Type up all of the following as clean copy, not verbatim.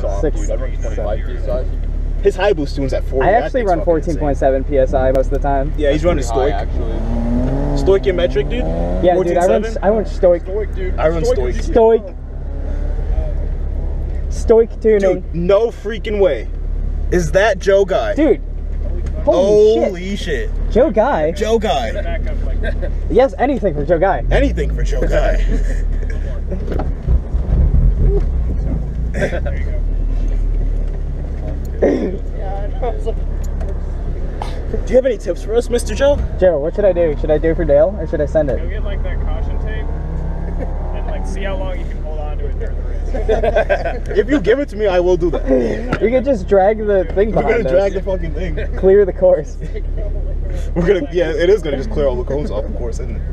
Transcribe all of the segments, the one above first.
soft, dude. I run 25 PSI. His high boost tune's at 40. I actually run 14.7 PSI most of the time. Yeah, he's running Stoic. Actually. Stoic and metric, dude? Yeah, dude, I run Stoic. Stoic, dude. I run Stoic. Stoic tuning. Dude, no freaking way. Is that Joe Guy? Dude. Holy shit. Joe Guy? Joe Guy. Yes, anything for Joe Guy. Anything for Joe Guy. There you go. Do you have any tips for us, Mr. Joe? Joe, what should I do? Should I do for Dale or should I send it? Go get like that caution tape and like see how long you can hold on to it during the race. If you give it to me, I will do that. You could just drag the thing behind We're gonna drag us. the fucking thing. Clear the course. We're gonna, yeah, it is gonna just clear all the cones off, of course, isn't it?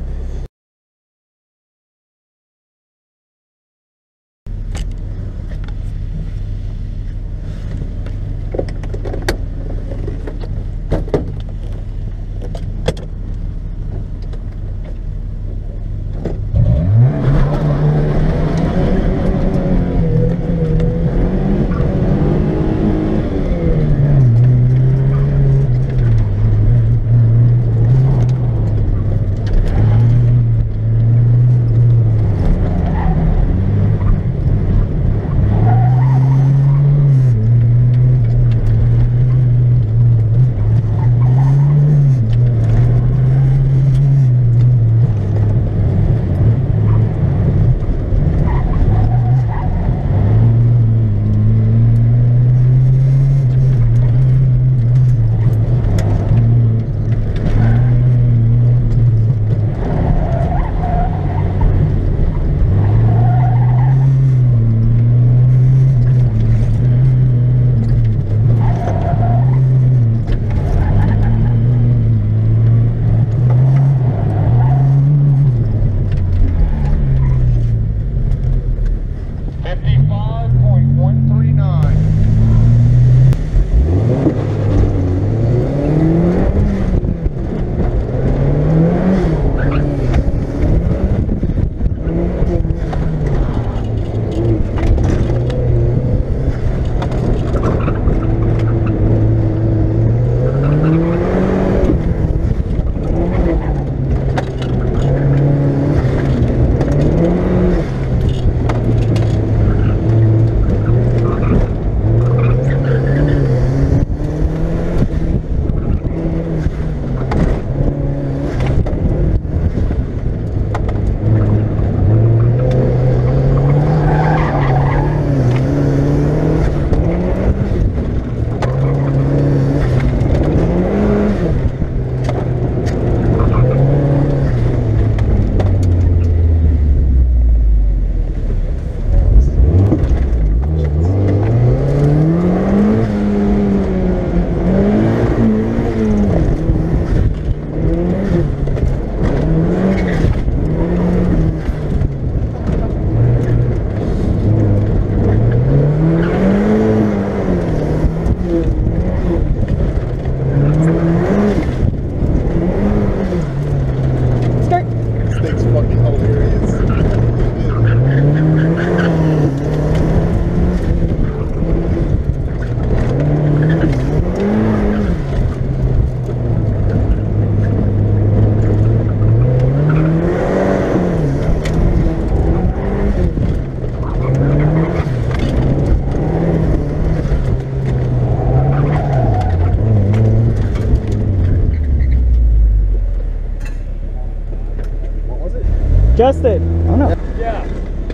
Justin. Oh no. Yeah.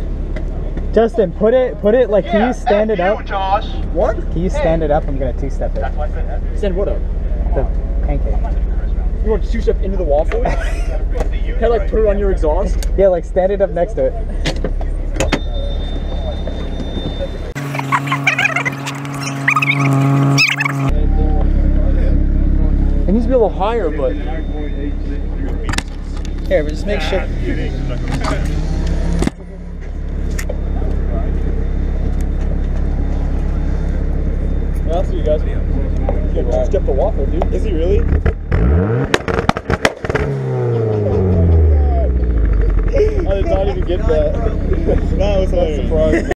Justin, put it like, can you stand it up? Josh. What? Can you stand it up? I'm gonna two-step it. Stand what up? The pancake. You want to two-step into the waffle? Can I like put it on your exhaust? Yeah, like stand it up next to it. It needs to be a little higher, but... Here, but just make sure. I'll see you guys. You got two-step the waffle, dude. Is he really? I did not even get that. That was hilarious.